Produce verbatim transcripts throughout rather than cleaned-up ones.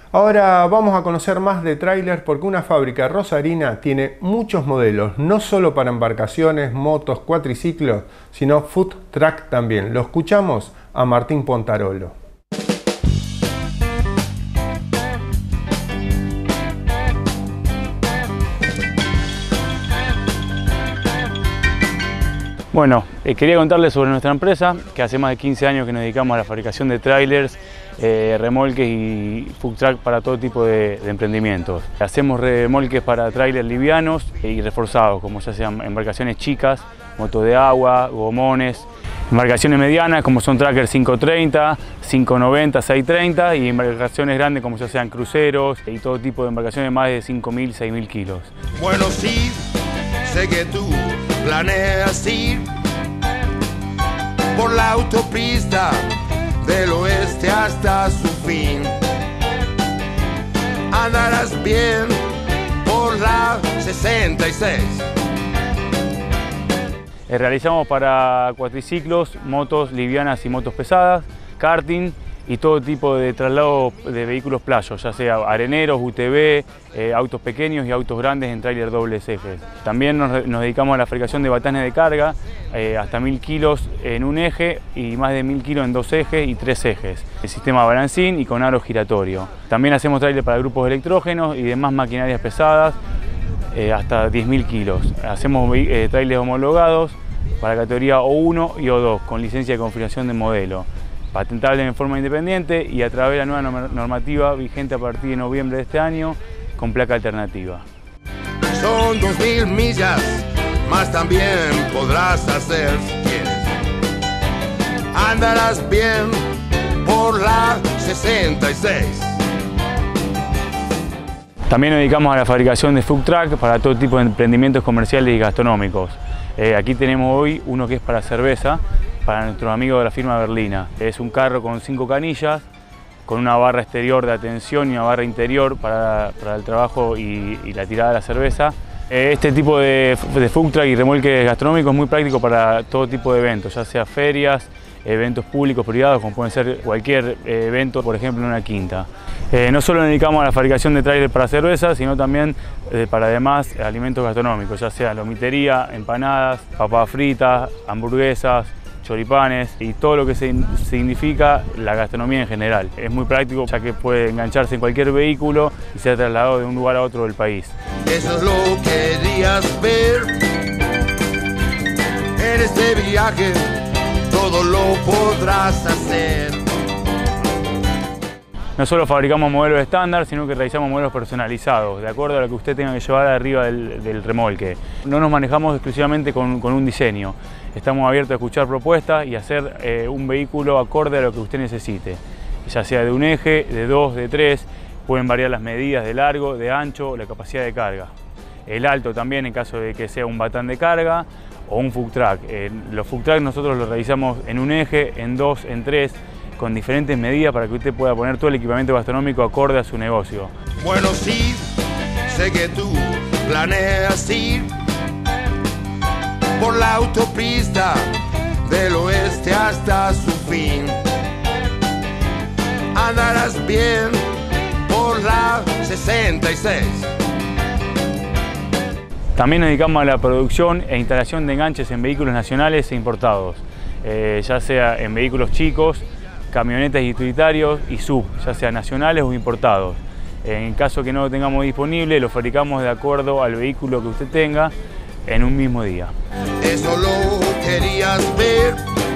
Ahora vamos a conocer más de trailers porque una fábrica rosarina tiene muchos modelos, no solo para embarcaciones, motos, cuatriciclos, sino food truck también. Lo escuchamos a Martín Pontarolo. Bueno, eh, quería contarles sobre nuestra empresa, que hace más de quince años que nos dedicamos a la fabricación de trailers, eh, remolques y food truck para todo tipo de, de emprendimientos. Hacemos remolques para trailers livianos y reforzados, como ya sean embarcaciones chicas, motos de agua, gomones, embarcaciones medianas como son trackers cinco treinta, cinco noventa, seis treinta y embarcaciones grandes como ya sean cruceros y todo tipo de embarcaciones de más de cinco mil, seis mil kilos. Bueno, sí, sé que tú planeas ir por la autopista del oeste hasta su fin. Andarás bien por la sesenta y seis. Realizamos para cuatriciclos, motos livianas y motos pesadas, karting y todo tipo de traslado de vehículos playos, ya sea areneros, U T V, eh, autos pequeños y autos grandes en tráiler dobles ejes. También nos, nos dedicamos a la fabricación de batanes de carga, eh, hasta mil kilos en un eje y más de mil kilos en dos ejes y tres ejes. El sistema balancín y con aro giratorio. También hacemos tráiler para grupos electrógenos y demás maquinarias pesadas, eh, hasta diez mil kilos. Hacemos eh, trailers homologados para categoría O uno y O dos con licencia de configuración de modelo, patentable en forma independiente y a través de la nueva normativa vigente a partir de noviembre de este año con placa alternativa. Son dos mil millas, más también podrás hacer si quieres. Andarás bien por la sesenta y seis. También nos dedicamos a la fabricación de food truck para todo tipo de emprendimientos comerciales y gastronómicos. Eh, aquí tenemos hoy uno que es para cerveza, para nuestros amigos de la firma Berlina. Es un carro con cinco canillas, con una barra exterior de atención y una barra interior para, para el trabajo y, y la tirada de la cerveza. Eh, este tipo de, de food truck y remolque gastronómico es muy práctico para todo tipo de eventos, ya sea ferias, eventos públicos, privados, como pueden ser cualquier eh, evento, por ejemplo en una quinta. Eh, no solo nos dedicamos a la fabricación de trailers para cerveza, sino también eh, para además alimentos gastronómicos, ya sea lomitería, empanadas, papas fritas, hamburguesas, choripanes y todo lo que se significa la gastronomía en general. Es muy práctico ya que puede engancharse en cualquier vehículo y ser trasladado de un lugar a otro del país. Eso es lo que querías ver en este viaje, todo lo podrás hacer. No solo fabricamos modelos estándar, sino que realizamos modelos personalizados, de acuerdo a lo que usted tenga que llevar arriba del, del remolque. No nos manejamos exclusivamente con, con un diseño. Estamos abiertos a escuchar propuestas y hacer eh, un vehículo acorde a lo que usted necesite. Ya sea de un eje, de dos, de tres, pueden variar las medidas de largo, de ancho, la capacidad de carga. El alto también en caso de que sea un batán de carga o un food truck. Eh, los food truck nosotros los realizamos en un eje, en dos, en tres, con diferentes medidas para que usted pueda poner todo el equipamiento gastronómico acorde a su negocio. Bueno, sí, sé que tú planeas ir por la autopista del oeste hasta su fin. Andarás bien por la sesenta y seis. También nos dedicamos a la producción e instalación de enganches en vehículos nacionales e importados, eh, ya sea en vehículos chicos, camionetas y utilitarios y sub, ya sea nacionales o importados. En caso que no lo tengamos disponible, lo fabricamos de acuerdo al vehículo que usted tenga en un mismo día. Eso lo querías ver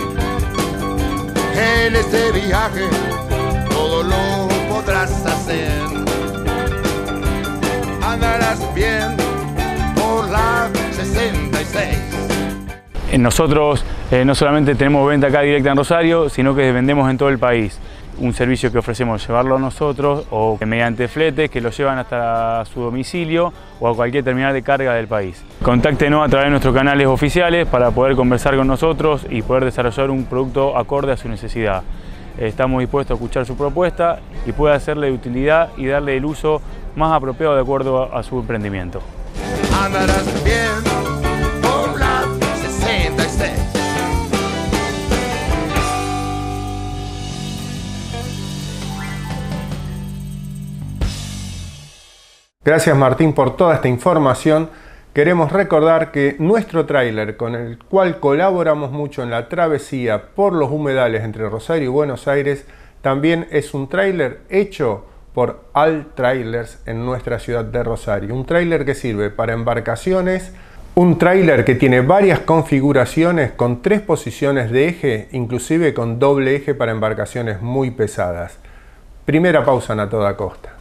en este viaje, todo lo podrás hacer. Andarás bien por la sesenta y seis. Nosotros eh, no solamente tenemos venta acá directa en Rosario, sino que vendemos en todo el país. Un servicio que ofrecemos llevarlo a nosotros o mediante fletes que lo llevan hasta su domicilio o a cualquier terminal de carga del país. Contáctenos a través de nuestros canales oficiales para poder conversar con nosotros y poder desarrollar un producto acorde a su necesidad. Estamos dispuestos a escuchar su propuesta y puede hacerle de utilidad y darle el uso más apropiado de acuerdo a, a su emprendimiento. Andarás bien por la sesenta y seis. Gracias Martín por toda esta información. Queremos recordar que nuestro tráiler, con el cual colaboramos mucho en la travesía por los humedales entre Rosario y Buenos Aires, también es un tráiler hecho por Al Trailers en nuestra ciudad de Rosario. Un tráiler que sirve para embarcaciones, un tráiler que tiene varias configuraciones con tres posiciones de eje, inclusive con doble eje para embarcaciones muy pesadas. Primera pausa en A Toda Costa.